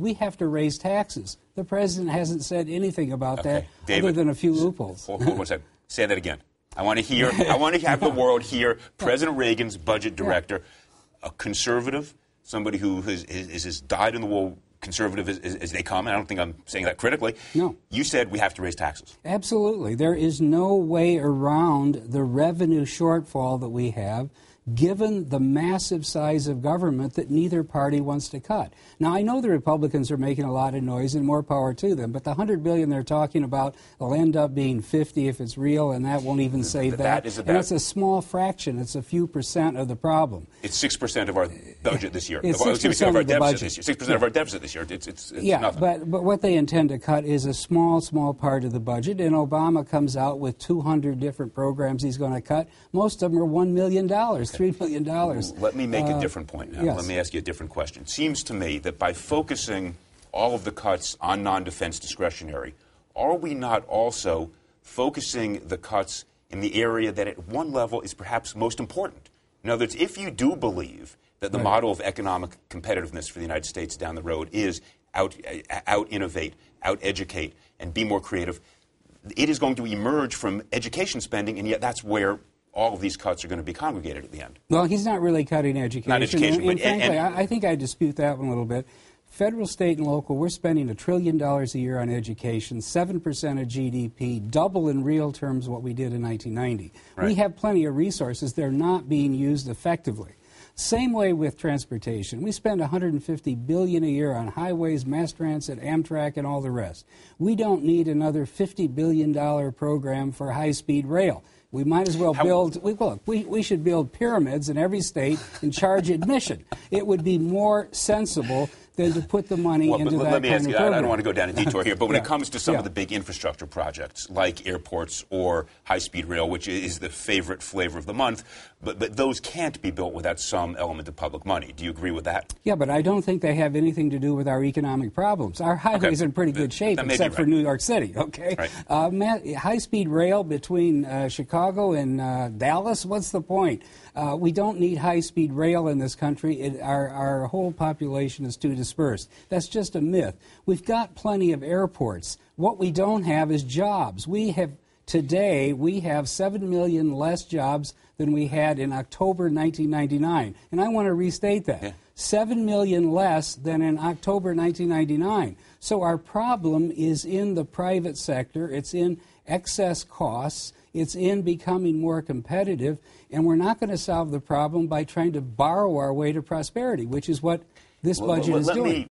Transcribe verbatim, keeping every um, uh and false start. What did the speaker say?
we have to raise taxes. The president hasn't said anything about okay. that David, other than a few loopholes. Hold, hold one second. Say that again. I want to hear, I want to have the world hear President Reagan's budget director, a conservative, somebody who is, is as dyed-in-the-wool conservative as, as they come, and I don't think I'm saying that critically. No. You said we have to raise taxes. Absolutely. There is no way around the revenue shortfall that we have, given the massive size of government that neither party wants to cut. Now, I know the Republicans are making a lot of noise, and more power to them, but the one hundred billion dollars they're talking about will end up being fifty if it's real, and that won't even save that. that is about, and it's a small fraction. It's a few percent of the problem. It's six percent of our budget this year. It's well, six percent of, of our the deficit budget. this year. six percent yeah. of our deficit this year. It's, it's, it's yeah, nothing. But, but what they intend to cut is a small, small part of the budget, and Obama comes out with two hundred different programs he's going to cut. Most of them are one million dollars, okay. three million dollars. Let me make uh, a different point now. Yes. Let me ask you a different question. It seems to me that by focusing all of the cuts on non-defense discretionary, are we not also focusing the cuts in the area that at one level is perhaps most important? In other words, if you do believe that the right. model of economic competitiveness for the United States down the road is out, out innovate, out educate, and be more creative, it is going to emerge from education spending, and yet that's where all of these cuts are going to be congregated at the end. Well, he's not really cutting education. Not education, and, but... And frankly, and, I, I think I dispute that one a little bit. Federal, state, and local, we're spending a trillion dollars a year on education, seven percent of G D P, double in real terms what we did in nineteen ninety. Right. We have plenty of resources. They're not being used effectively. Same way with transportation. We spend one hundred fifty billion dollars a year on highways, mass transit, Amtrak, and all the rest. We don't need another fifty billion dollars program for high-speed rail. We might as well build, we, look, we, we should build pyramids in every state and charge admission. It would be more sensible than to put the money well, into but, that let me kind ask of you, program. I don't want to go down a detour here, but when yeah. it comes to some yeah. of the big infrastructure projects like airports or high-speed rail, which is the favorite flavor of the month, but, but those can't be built without some element of public money. Do you agree with that? Yeah, but I don't think they have anything to do with our economic problems. Our highways okay. are in pretty good shape, except right. for New York City, okay? Right. Uh, high-speed rail between uh, Chicago and uh, Dallas, what's the point? Uh, we don't need high-speed rail in this country. It, our, our whole population is too dispersed. That's just a myth. We've got plenty of airports. What we don't have is jobs. We have today, we have seven million less jobs than we had in October nineteen ninety-nine. And I want to restate that. Yeah. seven million less than in October nineteen ninety-nine. So our problem is in the private sector. It's in excess costs. It's in becoming more competitive, and we're not going to solve the problem by trying to borrow our way to prosperity, which is what this well, budget well, is let doing. Me,